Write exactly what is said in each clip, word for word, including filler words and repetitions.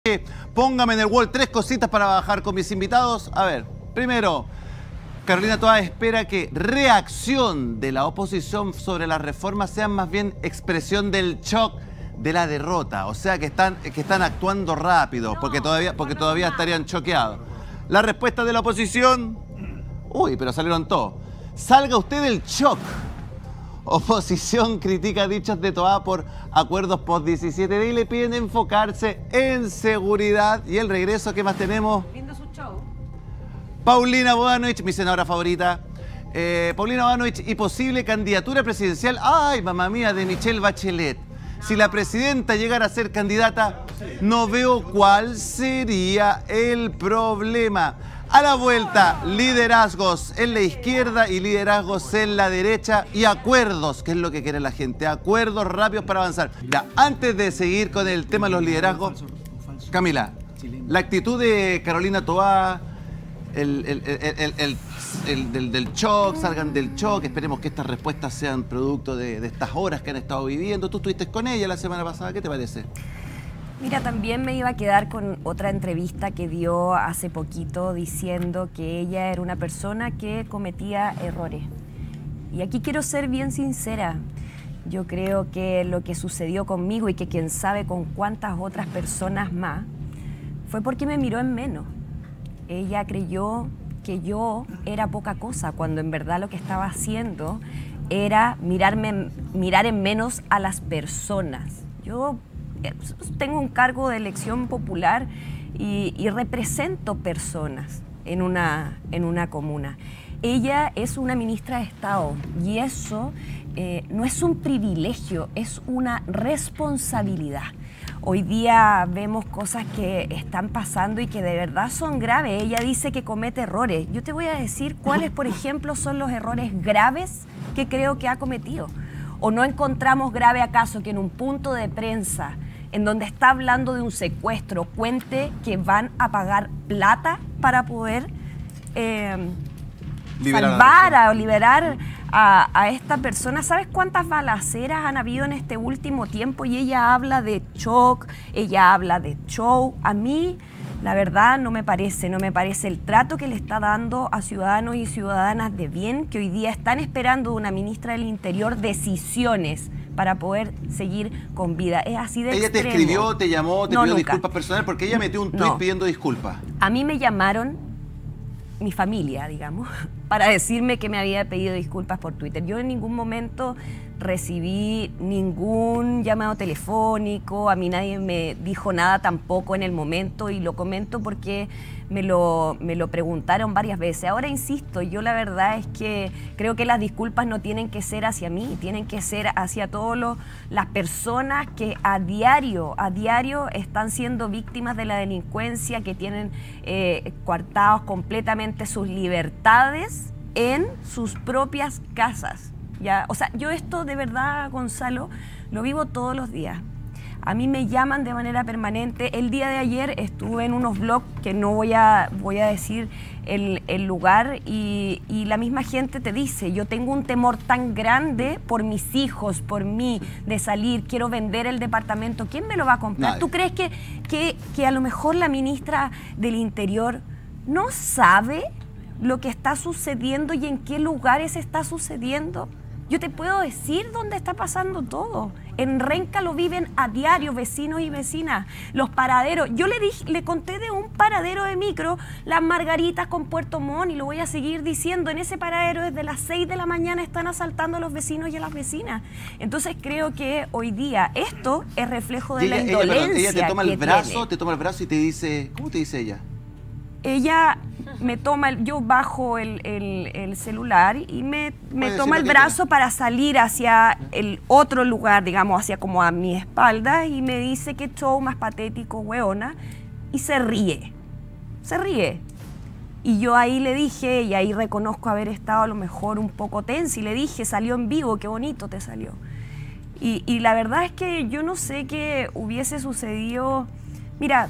Póngame en el wall tres cositas para bajar con mis invitados. A ver, primero, Carolina Toá espera que reacción de la oposición sobre las reformas sean más bien expresión del shock de la derrota. O sea, que están, que están actuando rápido, porque todavía, porque todavía estarían choqueados. La respuesta de la oposición... Uy, pero salieron todos. Salga usted del shock. Oposición critica dichos de Toá por acuerdos post diecisiete de y le piden enfocarse en seguridad. Y el regreso, ¿qué más tenemos? Viendo su show. Paulina Bodanovich, mi senadora favorita. Eh, Paulina Bodanovich y posible candidatura presidencial. ¡Ay, mamá mía! De Michelle Bachelet. Si la presidenta llegara a ser candidata, no veo cuál sería el problema. A la vuelta, liderazgos en la izquierda y liderazgos en la derecha y acuerdos, que es lo que quiere la gente, acuerdos rápidos para avanzar. Ya, antes de seguir con el tema de los liderazgos, Camila, la actitud de Carolina Toá, el, el, el, el, el, el del, del shock, salgan del shock, esperemos que estas respuestas sean producto de, de estas horas que han estado viviendo. Tú estuviste con ella la semana pasada, ¿qué te parece? Mira, también me iba a quedar con otra entrevista que dio hace poquito diciendo que ella era una persona que cometía errores. Y aquí quiero ser bien sincera. Yo creo que lo que sucedió conmigo y que quién sabe con cuántas otras personas más fue porque me miró en menos. Ella creyó que yo era poca cosa cuando en verdad lo que estaba haciendo era mirarme, mirar en menos a las personas. Yo tengo un cargo de elección popular y, y represento personas en una, en una comuna. Ella es una ministra de Estado y eso eh, no es un privilegio, es una responsabilidad. Hoy día vemos cosas que están pasando y que de verdad son graves. Ella dice que comete errores. Yo te voy a decir cuáles, por ejemplo, son los errores graves que creo que ha cometido. ¿O no encontramos grave acaso que en un punto de prensa en donde está hablando de un secuestro, cuente que van a pagar plata para poder eh, salvar a, o liberar a, a esta persona? ¿Sabes cuántas balaceras han habido en este último tiempo? Y ella habla de shock, ella habla de show. A mí, la verdad, no me parece, no me parece el trato que le está dando a ciudadanos y ciudadanas de bien que hoy día están esperando de una ministra del Interior decisiones para poder seguir con vida. Es así de ¿Ella extremo. te escribió, te llamó, te no, pidió nunca. disculpas personales? Porque ella metió un tuit no. pidiendo disculpas. A mí me llamaron, mi familia, digamos, para decirme que me había pedido disculpas por Twitter. Yo en ningún momento recibí ningún llamado telefónico, a mí nadie me dijo nada tampoco en el momento, y lo comento porque me lo, me lo preguntaron varias veces. Ahora insisto, yo la verdad es que creo que las disculpas no tienen que ser hacia mí, tienen que ser hacia todas las personas que a diario, a diario están siendo víctimas de la delincuencia, que tienen eh, coartados completamente sus libertades en sus propias casas. Ya, o sea, yo esto de verdad, Gonzalo, lo vivo todos los días. A mí me llaman de manera permanente. El día de ayer estuve en unos blogs que no voy a, voy a decir el, el lugar y, y la misma gente te dice, yo tengo un temor tan grande por mis hijos, por mí, de salir, quiero vender el departamento. ¿Quién me lo va a comprar? Nadie. ¿Tú crees que, que, que a lo mejor la ministra del Interior no sabe lo que está sucediendo y en qué lugares está sucediendo? Yo te puedo decir dónde está pasando todo. En Renca lo viven a diario vecinos y vecinas. Los paraderos. Yo le dije, le conté de un paradero de micro, Las Margaritas con Puerto Montt, y lo voy a seguir diciendo. En ese paradero desde las seis de la mañana están asaltando a los vecinos y a las vecinas. Entonces creo que hoy día esto es reflejo de ella, la indolencia. Ella, perdón, ella te toma el brazo, tiene. te toma el brazo y te dice, ¿cómo te dice ella? Ella me toma, el, yo bajo el, el, el celular y me, me toma el brazo para salir hacia el otro lugar, digamos, hacia como a mi espalda, y me dice que show más patético, weona, y se ríe, se ríe. Y yo ahí le dije, y ahí reconozco haber estado a lo mejor un poco tensa, y le dije, salió en vivo, qué bonito te salió. Y, y la verdad es que yo no sé qué hubiese sucedido. Mira,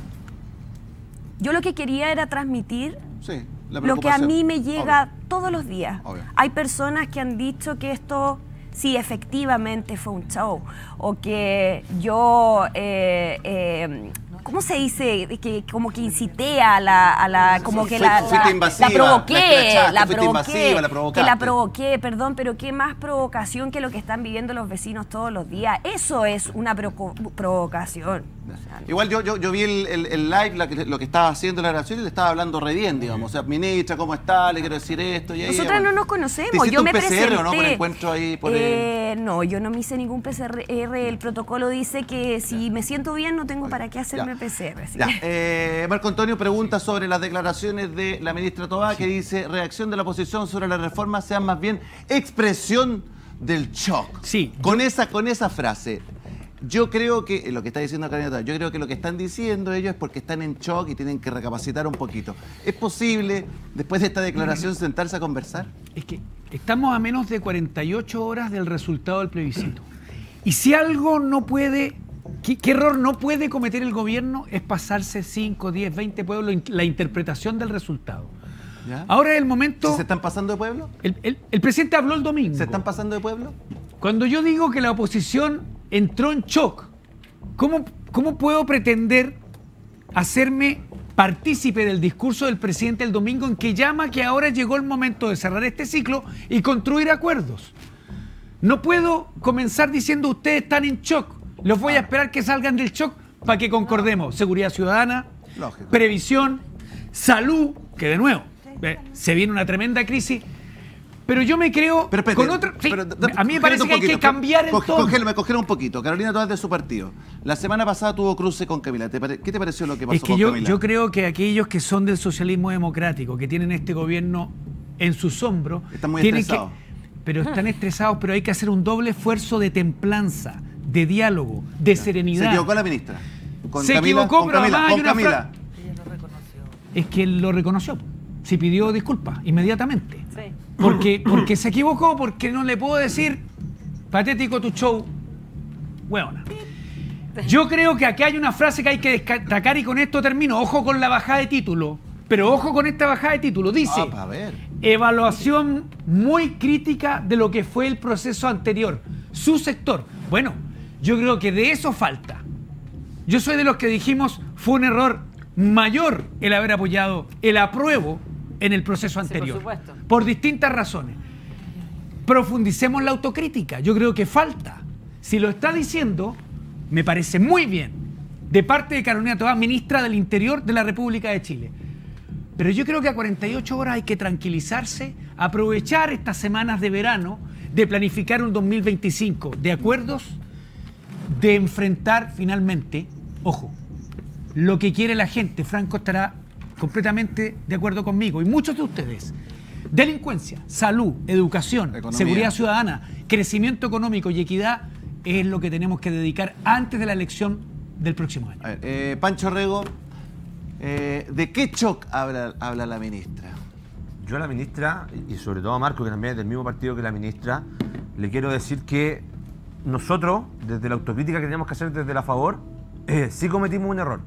yo lo que quería era transmitir sí, lo que a mí me llega obvio. todos los días. Obvio. Hay personas que han dicho que esto sí efectivamente fue un show, o que yo, eh, eh, ¿cómo se dice? Que como que incité a la, a la como que Fue, la, fuiste la, invasiva, la provoqué, la, la fuiste provoqué, invasiva, la que provocaste. la provoqué, perdón, pero qué más provocación que lo que están viviendo los vecinos todos los días. Eso es una provo provocación. Igual yo, yo, yo vi el, el, el live, la que, lo que estaba haciendo la grabación y le estaba hablando re bien, digamos. O sea, ministra, ¿cómo está? Le quiero decir esto. Y ahí, Nosotras bueno. no nos conocemos. ¿Te hiciste Yo un me P C R presenté. o no por encuentro ahí? Por eh, el... No, yo no me hice ningún P C R. El protocolo dice que si me siento bien no tengo para qué hacerme ya. P C R. ¿Sí? Ya. Eh, Marco Antonio pregunta sobre las declaraciones de la ministra Tobá, sí. que dice, reacción de la oposición sobre la reforma sean más bien expresión del shock. Sí. Con, yo... esa, con esa frase. Yo creo que, lo que está diciendo la candidata, yo creo que lo que están diciendo ellos es porque están en shock y tienen que recapacitar un poquito. ¿Es posible, después de esta declaración, sentarse a conversar? Es que estamos a menos de cuarenta y ocho horas del resultado del plebiscito. Y si algo no puede, ¿qué, qué error no puede cometer el gobierno? Es pasarse cinco, diez, veinte pueblos la interpretación del resultado. ¿Ya? Ahora es el momento... ¿Se están pasando de pueblo? El, el, el presidente habló el domingo. ¿Se están pasando de pueblo? Cuando yo digo que la oposición entró en shock, ¿cómo, cómo puedo pretender hacerme partícipe del discurso del presidente el domingo en que llama que ahora llegó el momento de cerrar este ciclo y construir acuerdos? No puedo comenzar diciendo ustedes están en shock. Los voy a esperar que salgan del shock para que concordemos. Seguridad ciudadana, Lógico. previsión, salud, que de nuevo, eh, se viene una tremenda crisis. Pero yo me creo pero, espérate, con otra... Sí, pero, da, a mí me parece que hay que cambiar el tono. Cogelo, cogelo un poquito. Carolina Toás de su partido. La semana pasada tuvo cruce con Camila. ¿Te pare, ¿Qué te pareció lo que pasó es que con yo, Camila? Yo creo que aquellos que son del socialismo democrático, que tienen este gobierno en sus hombros... Están muy tienen estresados. Que, pero están estresados, pero hay que hacer un doble esfuerzo de templanza, de diálogo, de ya. serenidad. Se equivocó la ministra. Con Se Camila, equivocó, con pero Camila, además con hay una Camila. Ella lo reconoció. Es que él lo reconoció. Sí pidió disculpas inmediatamente. Sí. Porque, porque se equivocó, porque no le puedo decir patético tu show, hueona. Yo creo que aquí hay una frase que hay que destacar y con esto termino. Ojo con la bajada de título, pero ojo con esta bajada de título. Dice, ah, a ver. evaluación muy crítica de lo que fue el proceso anterior, su sector. Bueno, yo creo que de eso falta. Yo soy de los que dijimos fue un error mayor el haber apoyado el apruebo en el proceso anterior, sí, por supuesto. Por distintas razones. Profundicemos la autocrítica, yo creo que falta. Si lo está diciendo, me parece muy bien, de parte de Carolina Toás, ministra del Interior de la República de Chile. Pero yo creo que a cuarenta y ocho horas hay que tranquilizarse, aprovechar estas semanas de verano, de planificar un dos mil veinticinco de acuerdos, de enfrentar finalmente, ojo, lo que quiere la gente. Franco estará completamente de acuerdo conmigo y muchos de ustedes. Delincuencia, salud, educación, Economía. seguridad ciudadana, crecimiento económico y equidad es lo que tenemos que dedicar antes de la elección del próximo año. A ver, eh, Pancho Rego, eh, ¿de qué shock habla, habla la ministra? Yo a la ministra, y sobre todo a Marco, que también es del mismo partido que la ministra, le quiero decir que nosotros, desde la autocrítica que teníamos que hacer desde la favor, eh, sí cometimos un error,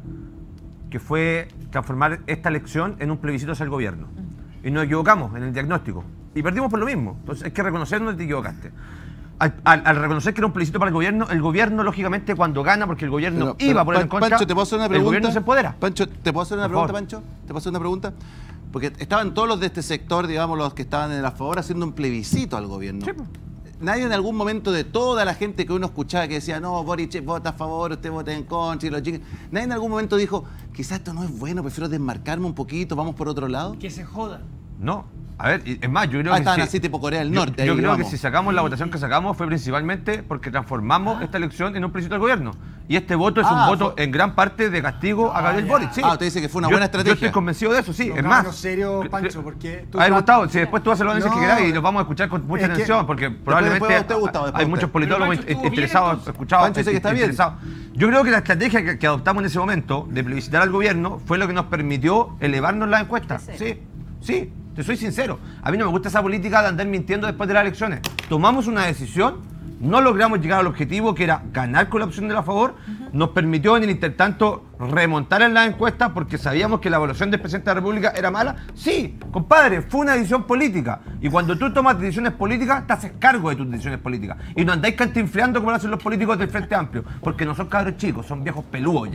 que fue transformar esta elección en un plebiscito hacia el gobierno. Y nos equivocamos en el diagnóstico. Y perdimos por lo mismo. Entonces hay que reconocer dónde te equivocaste. Al, al, al reconocer que era un plebiscito para el gobierno, el gobierno, lógicamente, cuando gana, porque el gobierno pero, iba a pero, poner en contra, Pancho, ¿te puedo hacer una pregunta? el gobierno se empodera. Pancho, ¿te puedo hacer una por pregunta, favor. Pancho? ¿Te puedo hacer una pregunta? Porque estaban todos los de este sector, digamos, los que estaban en la favor, haciendo un plebiscito al gobierno. Sí. Nadie en algún momento de toda la gente que uno escuchaba que decía, no, Boric vota a favor, usted vota en contra, y los chicos... Nadie en algún momento dijo, quizás esto no es bueno, prefiero desmarcarme un poquito, vamos por otro lado. Que se joda. No. A ver, es más, yo creo ah, que... estaban si, así tipo Corea del Norte. Yo, ahí, yo creo vamos. que si sacamos la votación que sacamos fue principalmente porque transformamos esta elección en un plebiscito del gobierno. Y este voto es ah, un voto fue... en gran parte de castigo ah, a Gabriel ya. Boric. Sí. Ah, usted dice que fue una yo, buena estrategia. Yo estoy convencido de eso, sí. No, es no, más... no, serio, Pancho, porque... A ver, Gustavo, si después tú haces los análisis no, que quieras y los vamos a escuchar con mucha atención, que... porque probablemente después, después Gustavo, hay después muchos usted. politólogos Pancho, interesados, bien, escuchados, Pancho dice que está bien. interesados. Yo creo que la estrategia que, que adoptamos en ese momento de plebiscitar al gobierno fue lo que nos permitió elevarnos las encuestas. Sí, sí. Te soy sincero, a mí no me gusta esa política de andar mintiendo después de las elecciones. Tomamos una decisión, no logramos llegar al objetivo que era ganar con la opción de la favor, uh-huh. Nos permitió en el intertanto remontar en las encuestas porque sabíamos que la evaluación del presidente de la República era mala. Sí, compadre, fue una decisión política. Y cuando tú tomas decisiones políticas, te haces cargo de tus decisiones políticas. Y no andáis cantinfleando como lo hacen los políticos del Frente Amplio, porque no son cabros chicos, son viejos peludos ya.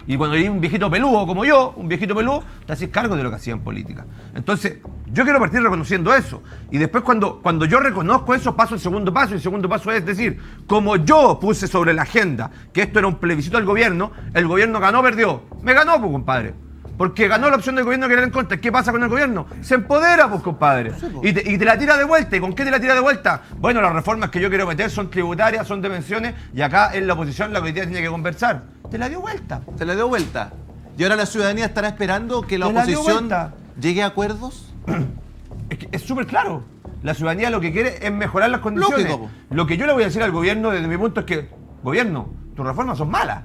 Y cuando hay un viejito peludo como yo, un viejito peludo, te haces cargo de lo que hacía en política. Entonces, yo quiero partir reconociendo eso. Y después cuando, cuando yo reconozco eso, paso el segundo paso. Y el segundo paso es decir, como yo puse sobre la agenda que esto era un plebiscito al gobierno, el gobierno ganó o perdió. Me ganó, pues, compadre. Porque ganó la opción del gobierno que era en contra. ¿Qué pasa con el gobierno? Se empodera, pues, compadre. Y te, y te la tira de vuelta. ¿Y con qué te la tira de vuelta? Bueno, las reformas que yo quiero meter son tributarias, son de pensiones, y acá en la oposición la que hoy día tiene que conversar. Te la dio vuelta. Te la dio vuelta. Y ahora la ciudadanía estará esperando que la Te la dio oposición vuelta. llegue a acuerdos. Es que es súper claro. La ciudadanía lo que quiere es mejorar las condiciones. Lógico, po. Lo que yo le voy a decir al gobierno desde mi punto es que, gobierno, tus reformas son malas.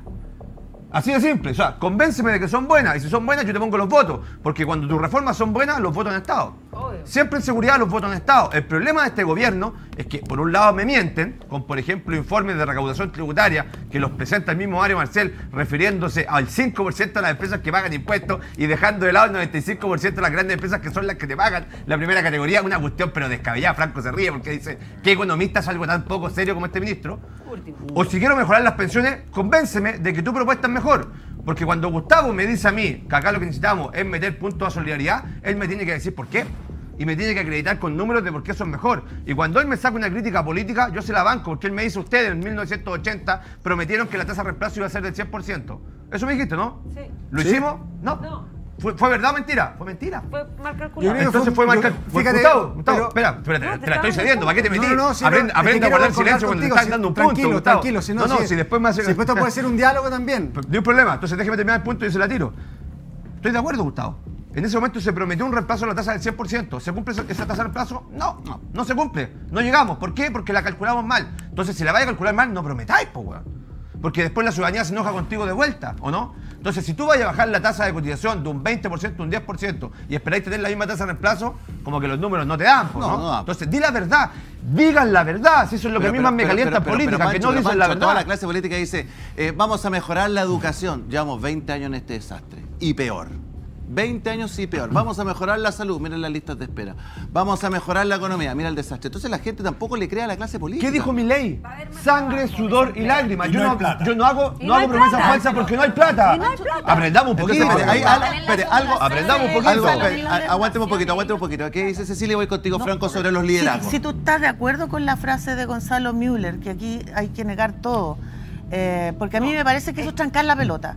Así de simple. O sea, convénceme de que son buenas. Y si son buenas, yo te pongo los votos. Porque cuando tus reformas son buenas, los votos han estado. Obvio. Siempre en seguridad los votos han estado. El problema de este gobierno es que, por un lado, me mienten, con, por ejemplo, informes de recaudación tributaria que los presenta el mismo Mario Marcel, refiriéndose al cinco por ciento de las empresas que pagan impuestos y dejando de lado el noventa y cinco por ciento de las grandes empresas que son las que te pagan la primera categoría. Una cuestión, pero descabellada. Franco se ríe porque dice, ¿qué economista es algo tan poco serio como este ministro? Último. O si quiero mejorar las pensiones, convénceme de que tu propuesta es mejor. Porque cuando Gustavo me dice a mí que acá lo que necesitamos es meter puntos a solidaridad, él me tiene que decir por qué. Y me tiene que acreditar con números de por qué eso es mejor. Y cuando él me saca una crítica política, yo se la banco, porque él me dice, ustedes en mil novecientos ochenta prometieron que la tasa de reemplazo iba a ser del cien por ciento. Eso me dijiste, ¿no? Sí. ¿Lo ¿Sí? hicimos? No. No. ¿Fue, ¿Fue verdad o mentira? Fue mentira. Fue mal Yo calculado. creo que Entonces fue- fue mal yo- calculado. fíjate, Gustavo, Gustavo, pero- espera, espera, te, No, te te la estoy estaba cediendo, ¿para qué te metí? No, no, no, si aprende no, es que aprende a quiero guardar concordar silencio cuando te contigo, están si- dando un tranquilo, punto, Gustavo. tranquilo, si no, no, si- si después me hace... si después esto puede ser un diálogo también. Ni un problema, entonces déjeme terminar el punto y yo se la tiro. Estoy de acuerdo, Gustavo. En ese momento se prometió un reemplazo a la tasa del cien por ciento. ¿Se cumple esa, esa tasa de reemplazo? No, no, no se cumple. No llegamos. ¿Por qué? Porque la calculamos mal. Entonces, si la vais a calcular mal, no prometáis, po, weón. Porque después la ciudadanía se enoja contigo de vuelta, ¿o no? Entonces, si tú vas a bajar la tasa de cotización de un veinte por ciento, un diez por ciento y esperáis tener la misma tasa de reemplazo, como que los números no te dan, po, No, ¿no? no dan. Entonces, di la verdad. Digan la verdad. Si eso es lo que a mí más me calienta en política, que Pancho, no pero, dicen la Pancho, toda la verdad. clase política dice, eh, vamos a mejorar la educación. Llevamos veinte años en este desastre. Y peor. veinte años y peor. Vamos a mejorar la salud, miren las listas de espera. Vamos a mejorar la economía, mira el desastre. Entonces la gente tampoco le cree a la clase política. ¿Qué dijo mi ley? Va a haber más Sangre, trabajo, sudor y desempleo. lágrimas. Y Yo no no, hay plata. yo no hago, Y no no hay hago promesas plata. falsas porque no hay plata. Y no hay plata. Aprendamos un poquito. Entonces, espere, hay- al- espere, algo, Aprendamos un poquito. algo, Algo, espere, a- aguantemos un poquito, aguantemos un poquito. ¿Qué dice Cecilia? Voy contigo, Franco, sobre los Si, liderazgos. si tú estás de acuerdo con la frase de Gonzalo Müller, que aquí hay que negar todo, eh, porque a mí me parece que eso es trancar la pelota.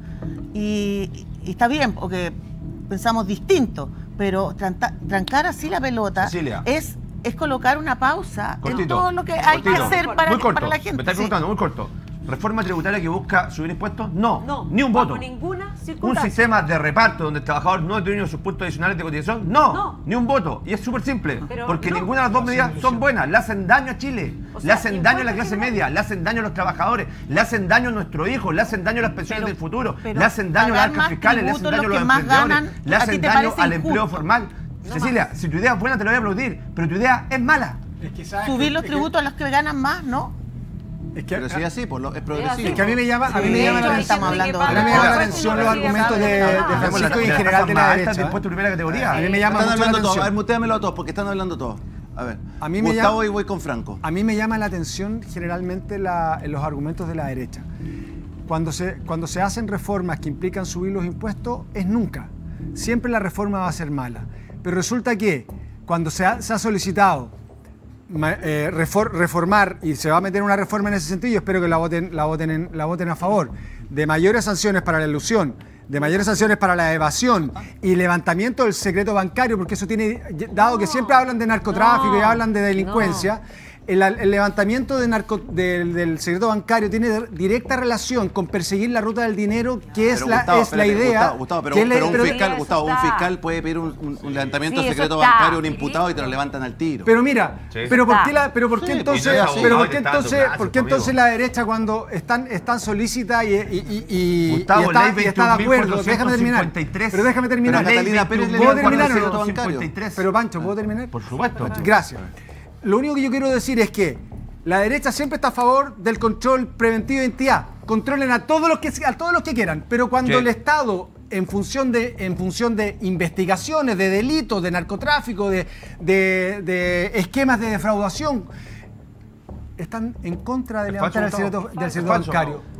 Y, y está bien, porque pensamos distinto, pero tranta- trancar así la pelota Cecilia. es, es colocar una pausa en Cortito, todo lo que hay que cortito. hacer para, Muy corto. para la gente. Me estás sí. preguntando, muy corto. ¿Reforma tributaria que busca subir impuestos? No, No. ni un voto. Bajo ninguna ¿Un circunstancia. sistema de reparto donde el trabajador no tiene sus puntos adicionales de cotización? No, No. ni un voto. Y es súper simple, Pero porque no. ninguna de las dos medidas son buenas. Le hacen daño a Chile, O le sea, hacen daño a la impuestos clase generales. media, le hacen daño a los trabajadores, le hacen daño a nuestros hijos, le hacen daño a las pensiones Pero- del futuro, pero le hacen daño a las pagar arcas más fiscales, le hacen tributos daño a los los que más emprendedores, ganan, le ¿a ti hacen te daño parece al empleo injusto? formal. Cecilia, si tu idea es buena te lo voy a aplaudir, pero tu idea es mala. Es que, ¿sabes? Subir Es los que- tributos a los que ganan más, ¿no? Es que, Pero si es así, pues, lo- es progresivo. es que a mí me llama, a mí Sí, me llama de la hecho, atención. estamos hablando A mí me de- llama la Ahora, atención sí, los sí, argumentos sí, de, sí, de sí, Tenemos Francisco la- y en las general tasas de más la altas de derecha. impuesto de primera categoría. A mí me llama Están mucho la hablando todos. A ver, atención. mutéamelo a todos, porque están hablando todos. A ver, A mí me Gustavo llama- y voy con Franco. A mí me llama la atención generalmente la- en los argumentos de la derecha. Cuando se, cuando se hacen reformas que implican subir los impuestos, es nunca. Siempre la reforma va a ser mala. Pero resulta que cuando se ha, se ha solicitado ma- eh, refor- reformar, y se va a meter una reforma en ese sentido, yo espero que la voten, la voten, en- la voten a favor, de mayores sanciones para la ilusión, de mayores sanciones para la evasión y levantamiento del secreto bancario, porque eso tiene, dado que siempre hablan de narcotráfico y no, hablan de delincuencia, el, el levantamiento de narco- del, del secreto bancario tiene directa relación con perseguir la ruta del dinero, que es Pero, la, Gustavo, es la espérate, idea. Gustavo, Gustavo, pero, que es la- pero un pero- fiscal, eso Gustavo, un está. fiscal puede pedir un, un- un levantamiento Sí, de eso secreto está. bancario a un imputado y te lo levantan al tiro. Pero mira, Sí. pero por Está. qué la, pero por qué Sí, entonces, pues, ya, sí. pero por Te qué está dando entonces, clases, por qué amigo. entonces la derecha cuando están, están solícita y, y, y, y- Gustavo, y está, ley y está de acuerdo, déjame terminar. veintiún mil cuatrocientos cincuenta y tres. Pero déjame terminar. Pero Catalina Pérez le ¿Puedo dio terminar o no? cuatrocientos bancario. cincuenta y tres. Pero Pancho, ¿puedo terminar? Por supuesto. Gracias. Lo único que yo quiero decir es que la derecha siempre está a favor del control preventivo de identidad. Controlen a todos los que a todos los que quieran, pero cuando Sí. el Estado en función de en función de investigaciones, de delitos, de narcotráfico, de, de- de esquemas de defraudación, están en contra de Es levantar el falso, secreto, Gustavo. del Es secreto falso, bancario.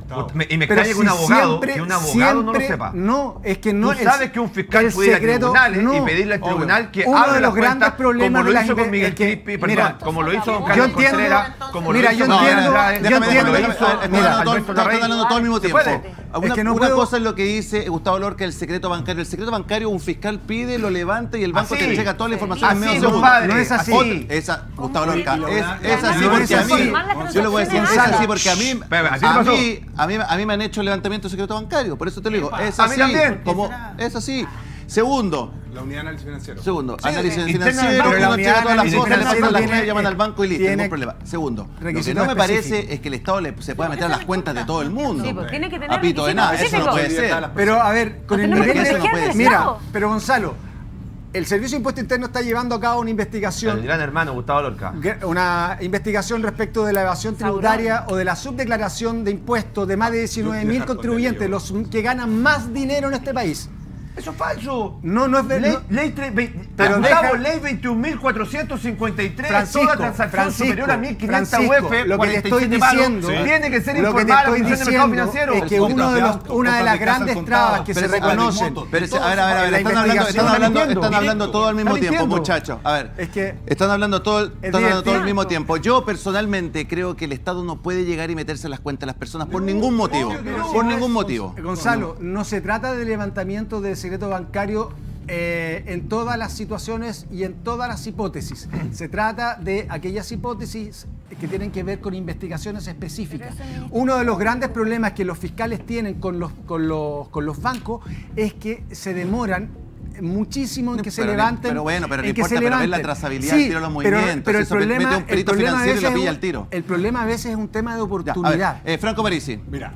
Me- y me Pero extraña que si un abogado, siempre- que un abogado no lo siempre- sepa. No, es que no Tú sabes es- que un fiscal el puede ir a secreto- tribunales no. y pedirle al tribunal que Uno abra de las los grandes cuentas, problemas como de lo las hizo con inve- Miguel es que, Crispi, perdón, mira, como lo hizo con yo Carlos entiendo- Contreras, como lo mira, hizo yo con entiendo- Andrade, yo como entiendo- lo Déjame- hizo Están mira, hablando todo- Alberto están Larraín. hablando todo al mismo ¿Se tiempo. puede? Una, Es que no una puedo- cosa es lo que dice Gustavo Lorca, el secreto bancario. El secreto bancario, un fiscal pide, lo levanta y el banco Así. te entrega toda la información en Así, medio segundo. compadre, No es así. Otra- esa, Gustavo Lorca, ¿Cómo? es, Y es así no porque es a así. mí, yo le voy a decir, es Gonzalo. así porque a mí, Espera, ¿así a pasó? mí, a mí, a mí me han hecho el levantamiento de secreto bancario, por eso te lo digo, es A mí así, también. como, es así. Segundo, La unidad de análisis financiero. Segundo, Sí, análisis interna financiero, del banco. uno Pero la entrega unidad todas de las análisis cosas, le pasan financiero las tiene- cosas, llaman al banco y listo, tiene ningún problema. Segundo, lo que requisitos no me parece específicos. es que el Estado le, se pueda meter a las cuentas de todo el mundo. Sí, pues tiene que tener A pito de requisitos nada, eso no específicos. puede Libertad de ser. las Pero a ver, con el tenemos nivel que de... proteger del Mira, Estado. pero Gonzalo, el Servicio de Impuesto Interno está llevando a cabo una El investigación, gran hermano Gustavo Lorca. una investigación respecto de la evasión tributaria o de la subdeclaración de impuestos de más de diecinueve Yo mil dejar contribuyentes, los que ganan más dinero en este país. Eso es falso. No, no es Ley, verdad. ley, tre- ve- Pero Gustavo, deja- ley veintiún mil cuatrocientos cincuenta y tres, Francisco, toda transacción Francisco, superior a mil quinientos Francisco, U F, lo que te estoy cuarenta y siete palos, diciendo, Sí. tiene que ser lo que te informada a la estoy Comisión de Mercado diciendo Financiero. es que uno de los, una de las grandes trabas que se Pero, a ver, reconocen. pero, a ver, a ver, a ver, La están hablando, están investigación- hablando, Está están hablando todo al mismo Está tiempo, mintiendo. muchachos. A ver, Es que están hablando todo, el- están hablando todo al divertido. mismo tiempo. Yo personalmente creo que el Estado no puede llegar y meterse en las cuentas de las personas por ningún motivo. Por ningún motivo. Gonzalo, no se trata de levantamiento de secreto bancario eh, en todas las situaciones y en todas las hipótesis. Se trata de aquellas hipótesis que tienen que ver con investigaciones específicas. Uno de los grandes problemas que los fiscales tienen con los, con los, con los bancos es que se demoran muchísimo en que se Pero no- levanten. pero bueno, pero no en que importa, se pero ves la levanten. trazabilidad al tiro de los pero- movimientos. Pero el Eso mete problema, un perito el problema a financiero y lo veces pilla es al tiro. un- el problema a veces es un tema de Ya, a ver, oportunidad. eh, Franco Parisi, Mira,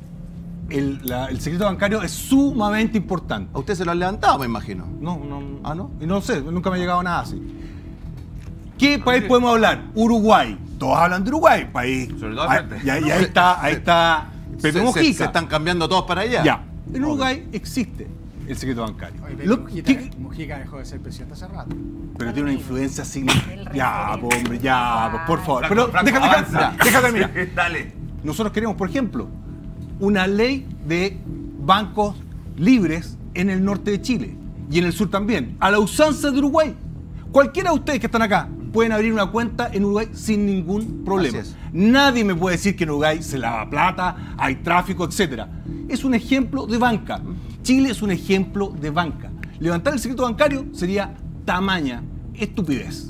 el, la- el secreto bancario es sumamente importante. a usted se lo han levantado, me imagino. No, no. ¿Ah, no? Y no sé, nunca me ha llegado nada así. ¿Qué país podemos hablar? Uruguay. Todos hablan de Uruguay, país. Sobre todo Ah, frente. y, ahí, y ahí está, ahí está Pepe Se- se, Mojica. se están cambiando todos para allá. Ya. En Uruguay existe el secreto bancario. Lo- Mujica, ¿qué- Mujica dejó de ser presidente hace rato. pero tiene una influencia significativa. Ya, referente. po, hombre, ya, po, por favor. Franco, Pero Franco, déjame, avanza. déjame terminar. Dale. Nosotros queremos, por ejemplo, una ley de bancos libres en el norte de Chile y en el sur también, a la usanza de Uruguay. Cualquiera de ustedes que están acá pueden abrir una cuenta en Uruguay sin ningún problema. Así es. Nadie me puede decir que en Uruguay se lava plata, hay tráfico, etcétera. Es un ejemplo de banca. Chile es un ejemplo de banca. Levantar el secreto bancario sería tamaña estupidez.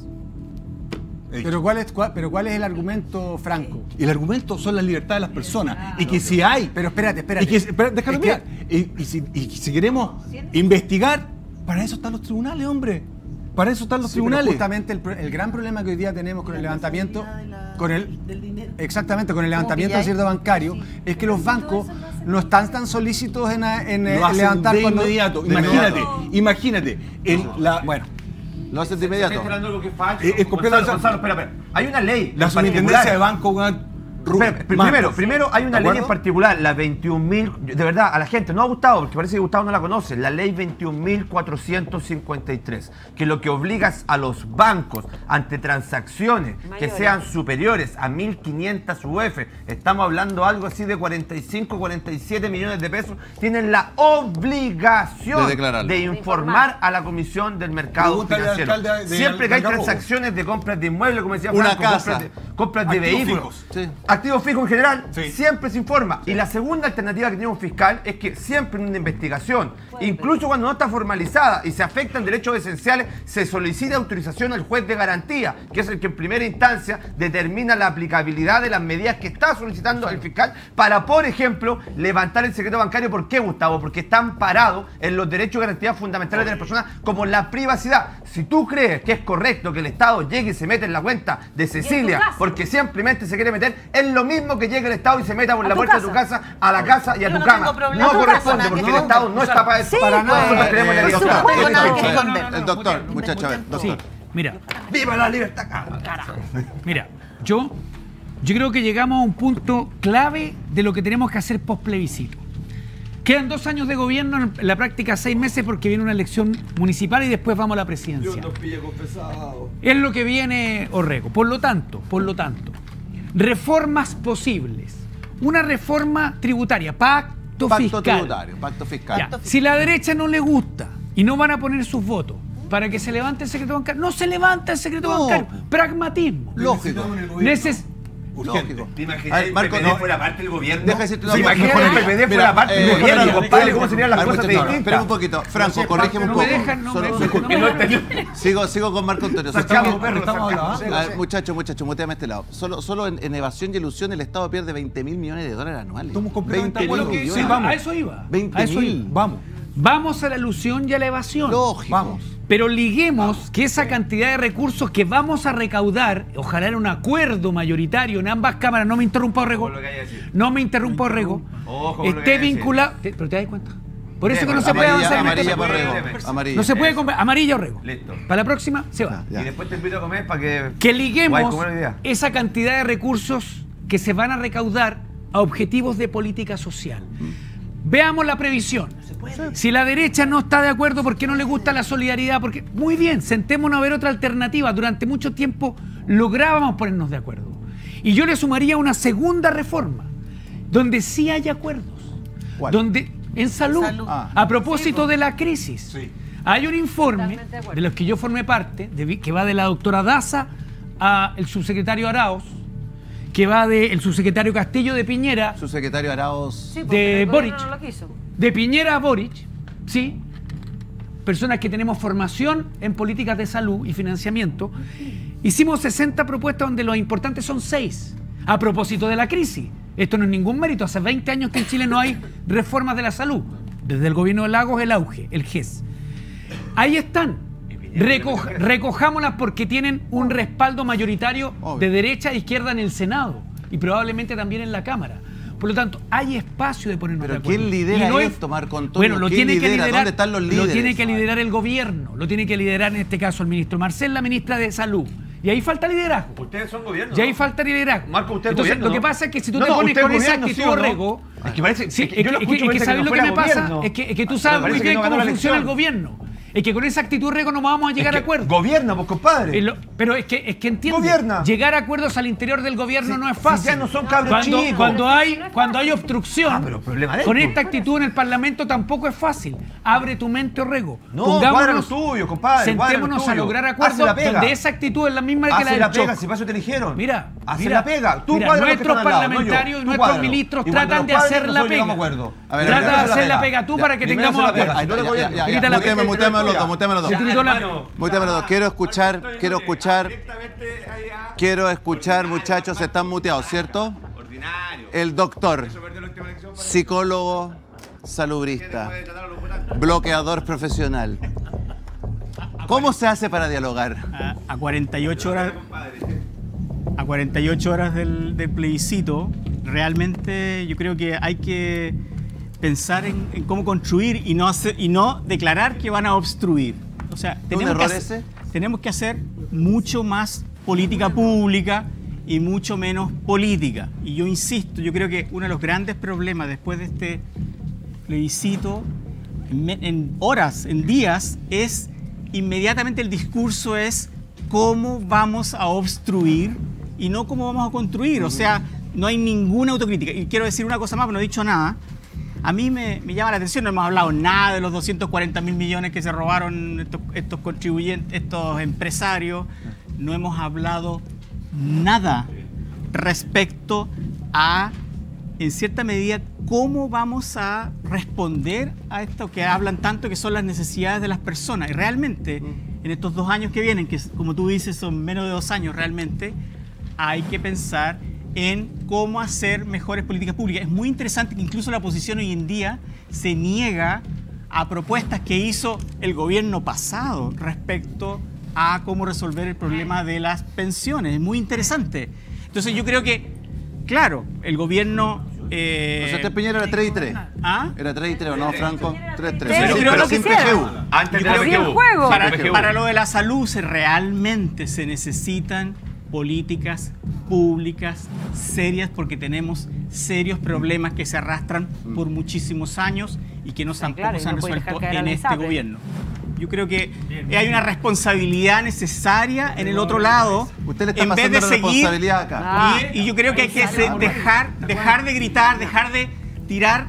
He dicho. Pero ¿cuál es, cuál- pero ¿cuál es el argumento, Franco? El argumento son las libertades de las personas. Y que si hay. Pero espérate, espérate. Y que, espera, déjame Es que- mirar. Y, y si, y si queremos investigar, para eso están los tribunales, hombre. Para eso están los Sí, pero tribunales. justamente el, pro- el gran problema que hoy día tenemos con el levantamiento, de la- con el, del dinero. exactamente, con el levantamiento del pilláis? secreto bancario, es que los bancos no están tan solícitos en, en, eh, Lo hacen levantar de cuando- inmediato. de Imagínate, inmediato. imagínate. En la, bueno, Lo hacen de Estoy inmediato. hablando de algo que es falso. Eh, es completo- Gonzalo, Gonzalo, espera, espera. Hay una ley. la en superintendencia particular. de banco, weón, ru- Espera, pri- más. primero, primero hay una ¿De ley acuerdo? en particular, la veintiún mil, de verdad, a la gente no ha gustado, porque parece que Gustavo no la conoce, la ley veintiún mil cuatrocientos cincuenta y tres, que lo que obliga a los bancos ante transacciones que Mayores. sean superiores a mil quinientos U F, estamos hablando algo así de cuarenta y cinco, cuarenta y siete millones de pesos, tienen la obligación De declararlo. de informar a la Comisión del Mercado Pregúntale al Financiero. alcalde de- Siempre que hay de Algarrobo. transacciones de compras de inmuebles, como decía Una Franco, casa. compras de, compras de Activos vehículos, fijos. Sí. activos fijos en general, Sí. siempre se informa. Y la segunda alternativa que tiene un fiscal es que siempre en una investigación, incluso cuando no está formalizada y se afectan derechos esenciales, se solicita autorización al juez de garantía, que es el que en primera instancia determina la aplicabilidad de las medidas que está solicitando el fiscal para, por ejemplo, levantar el secreto bancario. ¿Por qué, Gustavo? Porque está amparado en los derechos y garantías fundamentales de las personas, como la privacidad. Si tú crees que es correcto que el Estado llegue y se mete en la cuenta de Cecilia casa. porque simplemente se quiere meter, es lo mismo que llegue el Estado y se meta por A la tu puerta de tu casa. casa, a la casa y a Yo tu no cama. tengo problema No con eso, corresponde nada porque que el Estado no esconder. está para eso. Sí, Para nada. Nosotros queremos la Eh, libertad. doctor, juego, nada que el doctor, esconder. el doctor, muchachos, a ver, doctor. Sí, mira, ¡Viva la libertad! mira, yo, yo creo que llegamos a un punto clave de lo que tenemos que hacer post plebiscito. Quedan dos años de gobierno, en la práctica seis meses porque viene una elección municipal y después vamos a la presidencia. Es lo que viene Orrego. Por lo tanto, por lo tanto, reformas posibles una reforma tributaria, pacto, Pacto fiscal. tributario, pacto fiscal. Ya, si la derecha no le gusta y no van a poner sus votos para que se levante el secreto bancario, no se levanta el secreto No. bancario. Pragmatismo. Lógico. Neces- Lógico. ¿Te imaginas A ver, el Marco, P P D no. fuera parte del gobierno? Deja decirte una ¿Se cosa. imaginan el P P D Mira, fuera parte del eh, gobierno, Franco, compadre? ¿Cómo serían las a ver, cosas muchachos, distintas? espera un poquito. Franco, corrígeme un no poco. me dejan, no me Solo- dejan, no me dejan. Sigo, sigo con Marco Antonio. Sacamos, Solo- perro, Estamos sacamos. hablando, A ver, muchachos, muchachos, muteame a este lado. Solo, solo en, en evasión y elusión el Estado pierde veinte mil millones de dólares anuales. Estamos completamente veinte de mil acuerdo. Sí, Sí, millones. vamos. a eso iba. veinte a eso mil. iba. Vamos, Vamos a la ilusión y a la evasión. Lógico. vamos. Pero liguemos que esa cantidad de recursos que vamos a recaudar, ojalá en un acuerdo mayoritario en ambas cámaras, no me interrumpa Orrego, Ojo con lo que vaya a decir. no me interrumpa Orrego, Ojo con lo que esté vaya a decir. vinculado. Te- ¿Pero te das cuenta? Por eso Bien, que no se puede Amarilla, avanzar en este amarilla tema. para Bien, Rego. bien. Amarilla. No se puede Eso. comprar. Amarilla Orrego. Listo. Para la próxima se va. Ya. Y después te invito a comer para que... Que Guay, liguemos ¿cómo era la idea? esa cantidad de recursos que se van a recaudar a objetivos de política social. Veamos la previsión. Si la derecha no está de acuerdo porque no le gusta la solidaridad, porque muy bien, sentémonos a ver otra alternativa. Durante mucho tiempo lográbamos ponernos de acuerdo. Y yo le sumaría una segunda reforma, donde sí hay acuerdos. ¿Cuál? Donde en salud, Salud. Ah. a propósito de la crisis, Sí. hay un informe Totalmente de acuerdo. de los que yo formé parte, de- que va de la doctora Daza a el subsecretario Arauz, que va del subsecretario Castillo de Piñera, Su secretario Arauz. Sí, de porque el gobierno Boric. no lo quiso. de Piñera a Boric, ¿sí? Personas que tenemos formación en políticas de salud y financiamiento. Hicimos sesenta propuestas donde lo importante son seis. A propósito de la crisis. Esto no es ningún mérito. Hace veinte años que en Chile no hay reformas de la salud. Desde el gobierno de Lagos, el auge, el G E S. Ahí están. Reco- recojámoslas porque tienen un respaldo mayoritario Obvio. de derecha e izquierda en el Senado y probablemente también en la Cámara. Por lo tanto, hay espacio de ponernos Pero de acuerdo. ¿quién lidera Y no es- esto, Marco Antonio? Bueno, lo ¿Quién tiene que lidera? liderar. ¿Dónde están los Lo líderes? tiene que liderar el gobierno. Lo tiene que liderar en este caso el ministro Marcel, la ministra de Salud. Y ahí falta liderazgo. Ustedes son gobierno. Y ahí ¿no? falta liderazgo. Marco, usted es Entonces, gobierno, lo que ¿no? pasa es que si tú No, te no, pones usted con es esa gobierno, actitud, ¿sí o no? Orrego, Es que parece- sí, es que es yo lo que- escucho, es que parece que ¿sabes no lo que fuera me pasa? gobierno. Es que, es que tú Pero sabes parece muy que bien no ganó cómo la funciona el elección. gobierno. Es que con esa actitud, Rego, no vamos a llegar Es a que acuerdos. Gobierna, pues, compadre. Eh, lo- Pero es que, es que entiende, Gobierna. llegar a acuerdos al interior del gobierno Si- no es si fácil. ya no son cabros cuando, chicos. Cuando hay, cuando hay obstrucción, Ah, pero problema de él, con pues. esta actitud en el Parlamento tampoco es fácil. Abre tu mente, Orrego. No, cuadra lo tuyo, compadre, cuadra lo Sentémonos a tuyo. lograr Hace acuerdos la pega. donde esa actitud es la misma que la Hace del la pega, Choc. si para eso te eligieron. Mira, Hace mira, la pega. Tú mira, cuadra los que nuestros están al lado, no yo. parlamentarios y Tú nuestros cuádralo. ministros Y cuando tratan los de cuadres, hacer la nosotros llegamos a pega. acuerdo. A ver, Trata primero de hace hacer la la pega. pega tú Ya, para que primero tengamos hace la pega. acuerdos. Ahí está, ya, ya, ya, ya. Grita la Muteame, pega. muteame los dos, muteame los dos. Se gritó la- Muteame los dos. Quiero escuchar, quiero escuchar, quiero escuchar, muchachos, están muteados, ¿cierto? Ordinario. El doctor, psicólogo, salubrista, bloqueador profesional. ¿Cómo se hace para dialogar? a, a cuarenta y ocho horas a cuarenta y ocho horas del, del plebiscito, realmente yo creo que hay que pensar en, en cómo construir y no hacer, y no declarar que van a obstruir. O sea, tenemos, error que, ese? hacer, tenemos que hacer mucho más política pública y mucho menos política. Y yo insisto, yo creo que uno de los grandes problemas después de este plebiscito, en, me- en horas, en días, es inmediatamente el discurso es cómo vamos a obstruir y no cómo vamos a construir. O sea, no hay ninguna autocrítica. Y quiero decir una cosa más, pero no he dicho nada. A mí me, me llama la atención, no hemos hablado nada de los doscientos cuarenta mil millones que se robaron estos, estos contribuyentes, estos empresarios. No hemos hablado nada respecto a, en cierta medida, cómo vamos a responder a esto que hablan tanto, que son las necesidades de las personas. Y realmente, en estos dos años que vienen, que como tú dices son menos de dos años realmente, hay que pensar en cómo hacer mejores políticas públicas. Es muy interesante que incluso la oposición hoy en día se niega a propuestas que hizo el gobierno pasado respecto a cómo resolver el problema de las pensiones. Es muy interesante. Entonces yo creo que, claro, el gobierno... eh, José Andrés Piñera era tres y tres. ¿Ah? Era tres y tres, ¿o no, Franco? tres y tres. Sí, Sí, pero pero lo sin quisiera. P G U. Antes de Yo la creo que- P G U. juego. Para, P G U. para lo de la salud, se realmente se necesitan políticas públicas serias porque tenemos serios problemas que se arrastran por muchísimos años y que no, tampoco claro, y se han no puede resuelto dejar caer en al este ISAPRE. gobierno. Yo creo que hay una responsabilidad necesaria en el otro lado. Usted le está en vez pasando de la seguir. responsabilidad acá. Ah. Y, y yo creo que hay que se- dejar, dejar de gritar, dejar de tirar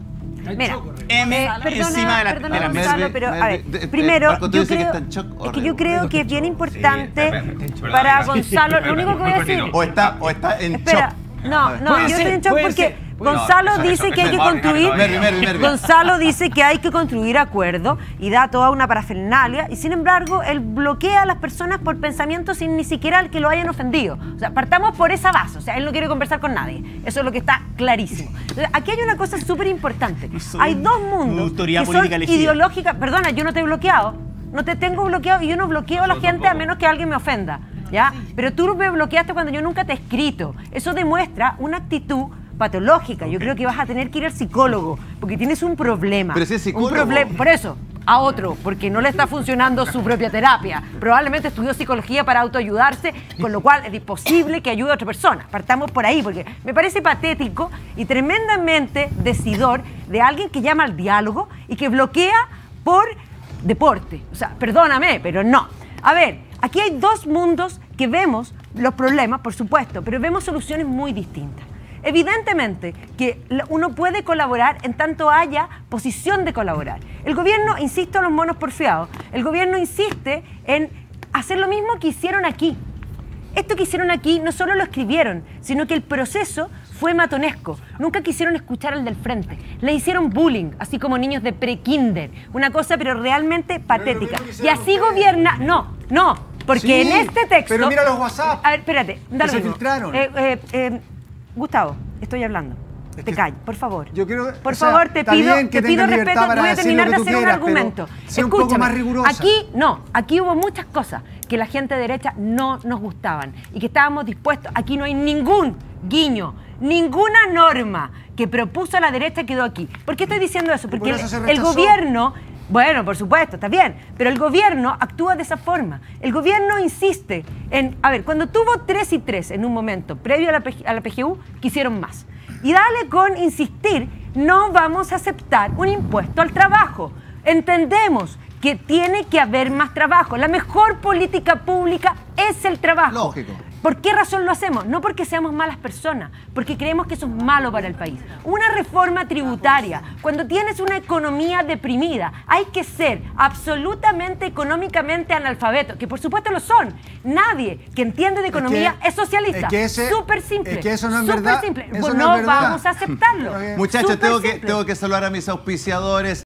Mira, M eh, perdona, encima de la, perdona, de la mesa. Gonzalo, Merve, pero a Merve, ver, de- eh, primero, Marco, tú yo dices que creo, está en shock, es que horrible. yo creo que es bien importante para Gonzalo, lo único que voy a decir, O está, o está en espera, shock. no, no, Puede yo ser, estoy en shock puede porque ser. Gonzalo No, eso- dice eso- que hay eso que es construir, Morgan, Merve, Merve, Merve. Gonzalo dice que hay que construir acuerdos y da toda una parafernalia y sin embargo él bloquea a las personas por pensamientos sin ni siquiera el que lo hayan ofendido. O sea, partamos por esa base, o sea, él no quiere conversar con nadie. Eso es lo que está clarísimo. Entonces, aquí hay una cosa súper importante. soy Hay dos una mundos autoridad que son política elegida. ideológicas. Perdona, yo no te he bloqueado. No te tengo bloqueado y yo no bloqueo a la gente a menos que alguien me ofenda. ¿Ya? Pero tú me bloqueaste cuando yo nunca te he escrito. Eso demuestra una actitud patológica. Yo creo que vas a tener que ir al psicólogo porque tienes un problema. Pero si es psicólogo. Un problema. Por eso, a otro, porque no le está funcionando su propia terapia. Probablemente estudió psicología para autoayudarse, con lo cual es imposible que ayude a otra persona. Partamos por ahí, porque me parece patético y tremendamente decidor de alguien que llama al diálogo y que bloquea por deporte. O sea, perdóname, pero no. A ver, aquí hay dos mundos que vemos los problemas, por supuesto, pero vemos soluciones muy distintas. Evidentemente que la- uno puede colaborar en tanto haya posición de colaborar. El gobierno, insisto en los monos porfiados, el gobierno insiste en hacer lo mismo que hicieron aquí. Esto que hicieron aquí no solo lo escribieron, sino que el proceso fue matonesco. Nunca quisieron escuchar al del frente. Le hicieron bullying, así como niños de pre-kinder. Una cosa pero realmente patética. Y así gobierna... No, no, porque Sí, en este texto... pero mira los WhatsApp. A ver, espérate. da lo se mismo. filtraron. Eh, eh, eh, Gustavo, estoy hablando. Te que- calles, por favor. Yo quiero- por o sea, favor, te está pido, bien que te pido tengas libertad respeto. para Voy a decir terminar lo de que tú hacer un quieras, pero argumento. sé un poco Escúchame, más rigurosa. aquí no, aquí hubo muchas cosas que la gente de derecha no nos gustaban y que estábamos dispuestos. Aquí no hay ningún guiño, ninguna norma que propuso la derecha quedó aquí. ¿Por qué estoy diciendo eso? Porque por eso se el, el rechazó. gobierno, bueno, por supuesto, está bien, pero el gobierno actúa de esa forma. El gobierno insiste en, a ver, cuando tuvo tres y tres en un momento previo a la, P G a la P G U, quisieron más. Y dale con insistir, no vamos a aceptar un impuesto al trabajo. Entendemos que tiene que haber más trabajo. La mejor política pública es el trabajo. Lógico. ¿Por qué razón lo hacemos? No porque seamos malas personas, porque creemos que eso es malo para el país. Una reforma tributaria, cuando tienes una economía deprimida, hay que ser absolutamente económicamente analfabeto, que por supuesto lo son. Nadie que entiende de economía es, que- socialista. es que ese- Súper simple. es que eso no es súper verdad. simple. Eso Pues no no es verdad. vamos a aceptarlo. Muchachos, Súper tengo que, simple. tengo que saludar a mis auspiciadores.